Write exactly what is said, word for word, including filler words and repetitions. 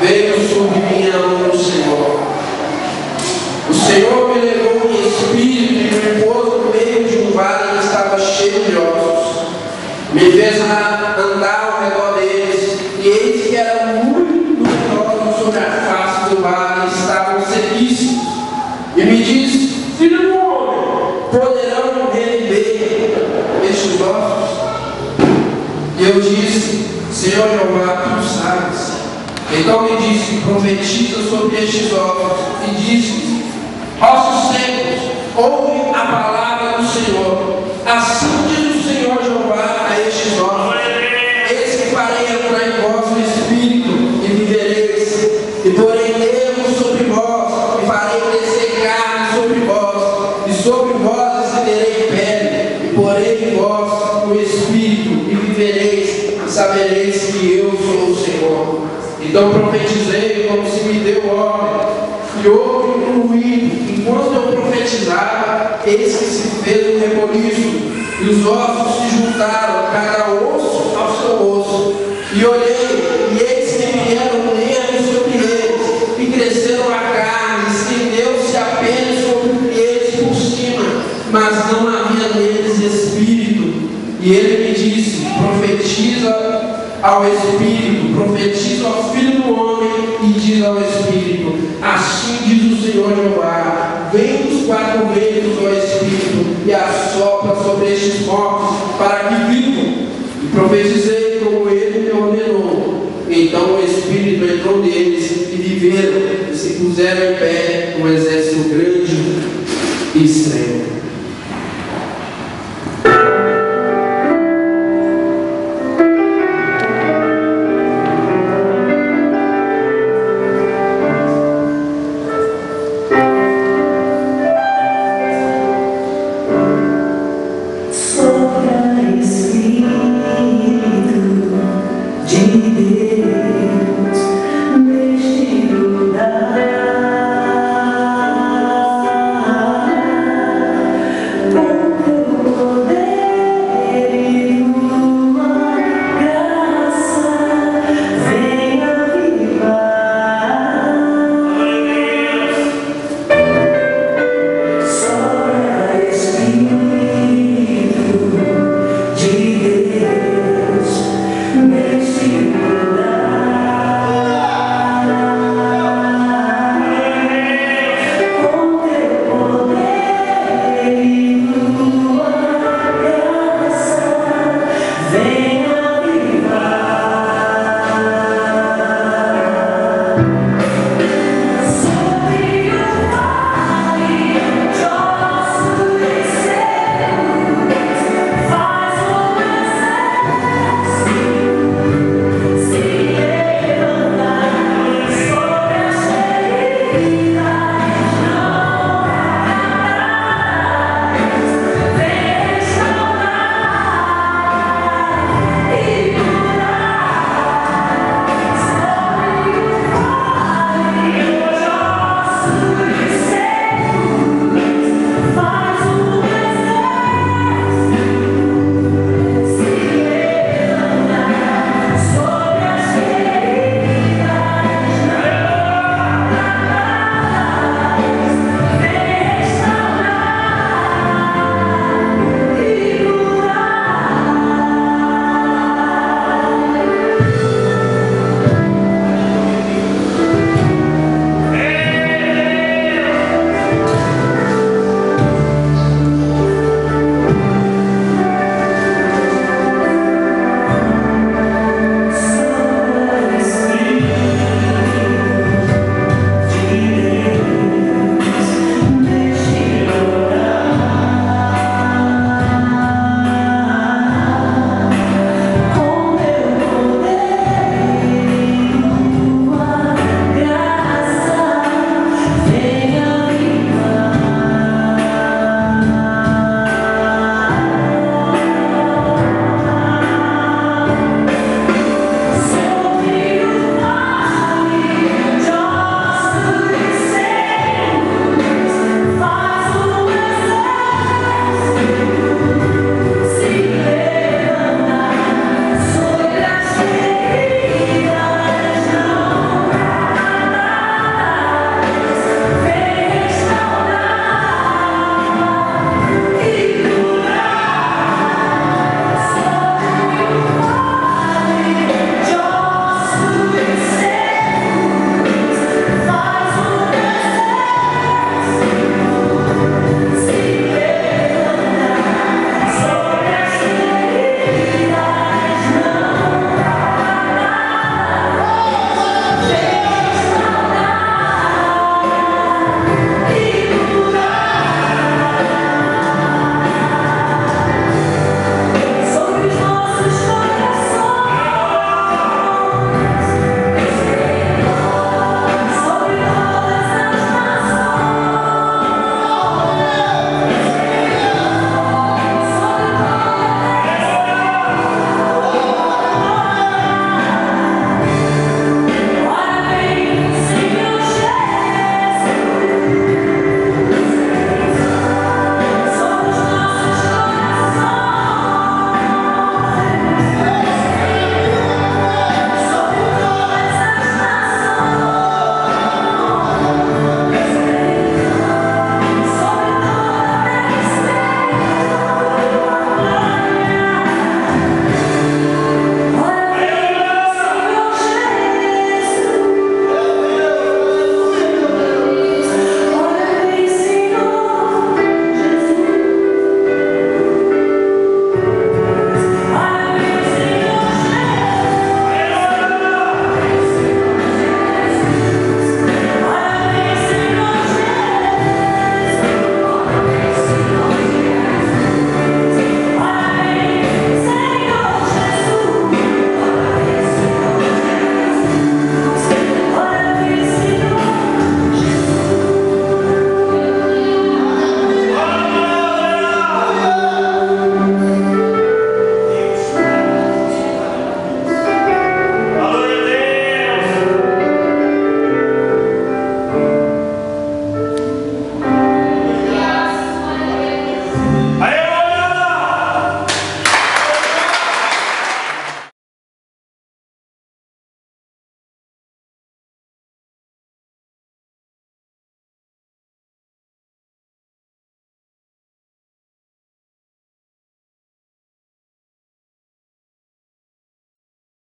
veio sobre mim a mão do Senhor. O Senhor me levou em espírito e me pôs no meio de um vale que estava cheio de ossos. Me fez andar ao redor deles, e eis que eram muito numerosos sobre a face do vale, e estavam sequíssimos. E me disse: filho do homem, poderão reviver estes ossos? E eu disse: Senhor Jeová, tu sabes. Então me disse: profetiza sobre estes ossos, e disse: ossos secos, ouve a palavra do Senhor. Assim diz o Senhor Jeová a estes ossos: eis que farei entrar em vós o espírito, e vivereis, e porei nervos sobre vós, e farei crescer carne sobre vós, e sobre vós estenderei pele, e porei em vós o espírito, e vivereis, e sabereis que eu sou o Senhor. Então profetizei como se me deu ordem, e houve um ruído. Enquanto eu profetizava, eis que se fez um reboliço, e os ossos se juntaram, cada osso ao seu osso. E olhei, e eis que vieram nervos sobre eles, e cresceram a carne, e estendeu-se apenas sobre eles por cima, mas não havia neles espírito. E ele me disse: profetiza ao Espírito, profetiza ao Filho do Homem, e diz ao Espírito: assim diz o Senhor Jeová, vem dos quatro ventos, ó Espírito, e assopra sobre estes mortos, para que vivam. E profetizei como ele me ordenou. Então o Espírito entrou neles, e viveram, e se puseram em pé um exército grande e extremo.